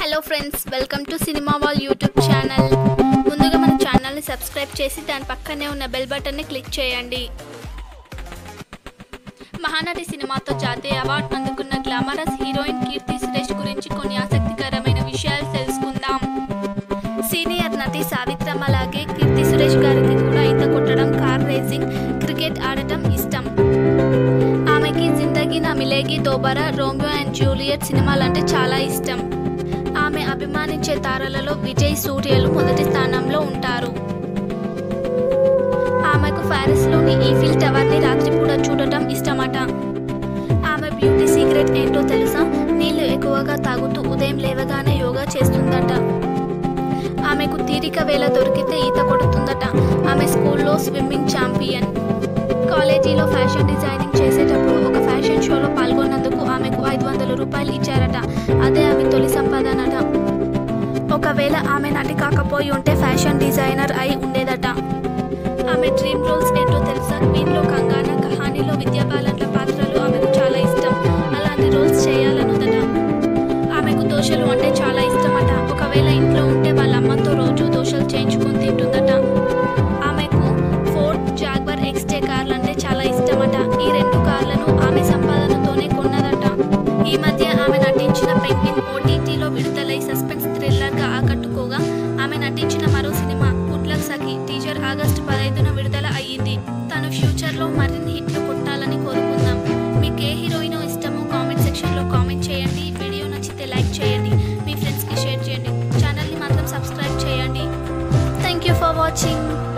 Hello friends, welcome to cinema wall YouTube channel. ముందుగా మన ఛానల్ని సబ్స్క్రైబ్ చేసి దాని పక్కనే ఉన్న బెల్ బటన్ని క్లిక్ చేయండి. మహానటి సినిమాతో జాతీయ అవార్డు అందుకున్న గ్లామరస్ హీరోయిన్ కీర్తి సురేష్ గురించి కొన్ని ఆసక్తికరమైన విషయాలు తెలుసుకుందాం. సీనియర్ నటి సావిత్రమ్మ లాగే కీర్తి సురేష్ గారికి కూడా ఈత కొట్టడం, కార్ రేసింగ్, క్రికెట్ ఆడటం ఇష్టం. ఆమెకి Zindagi Na Milegi Dobara, Romeo and Juliet సినిమాలంటే చాలా ఇష్టం. ఆమె అభిమానించే తారలలో విజయ్, సూర్యలు మొదటి స్థానంలో ఉంటారు. ఆమెకు ప్యారిస్లోని ఈఫిల్ టవర్ని రాత్రిపూట చూడటం ఇష్టమట. ఆమె బ్యూటీ సీక్రెట్ ఏంటో తెలుసా? నీళ్లు ఎక్కువగా తాగుతూ ఉదయం లేవగానే యోగా చేస్తుందట. ఆమెకు తీరిక వేళ దొరికితే ఈత కొడుతుందట. ఆమె స్కూల్లో స్విమ్మింగ్ ఛాంపియన్. కాలేజీలో ఫ్యాషన్ డిజైనింగ్ చేసేటప్పుడు ఒక ఫ్యాషన్ షోలో పాల్గొన్నందుకు ఆమెకు 500 రూపాయలు ఇచ్చారట. అదే ఆమె తొలి సంపాదనట. ఒకవేళ ఆమె నటి కాకపోయి ఉంటే ఫ్యాషన్ డిజైనర్ అయి ఉండేదట. ఆమె డ్రీమ్ రోల్స్ ఏంటో తెలుసా? క్వీన్లో కంగానా, కహానీలో విద్యా బాలన్ల పాత్రలు ఆమెకు చాలా ఇష్టం. అలాంటి రోల్స్ చేయాలనుదట. ఆమెకు దోశలు అంటే చాలా ఇష్టమట. ఒకవేళ ఇంట్లో ఉంటే వాళ్ళ అమ్మతో రోజు దోశలు చేయించుకొని తింటుందట. ఆమెకు ఫోర్డ్, జాగ్వర్ ఎక్స్టే కార్లు అంటే చాలా ఇష్టమట. ఈ 2 కార్లను ఆమె సంపాదనతోనే కొన్నదట. ఈ మధ్య ఆమె నటించిన పెంగ్విన్ ఓటీటీలో విడుదలై సస్పెన్స్ థ్రిల్లర్గా ఆకట్టుకోగా, ఆమె నటించిన మరో cinema good luck Sakhi teaser August 15న విడుదల అయ్యింది. తను ఫ్యూచర్లో మరిన్ని హిట్లు కొట్టాలని కోరుకుందాం. మీకు ఏ హీరోయిన్ ఇష్టమో కామెంట్ సెక్షన్లో కామెంట్ చేయండి. వీడియో నచ్చితే లైక్ చేయండి, మీ ఫ్రెండ్స్కి షేర్ చేయండి. ఛానల్ని మాత్రం సబ్స్క్రైబ్ చేయండి. Thank you for watching.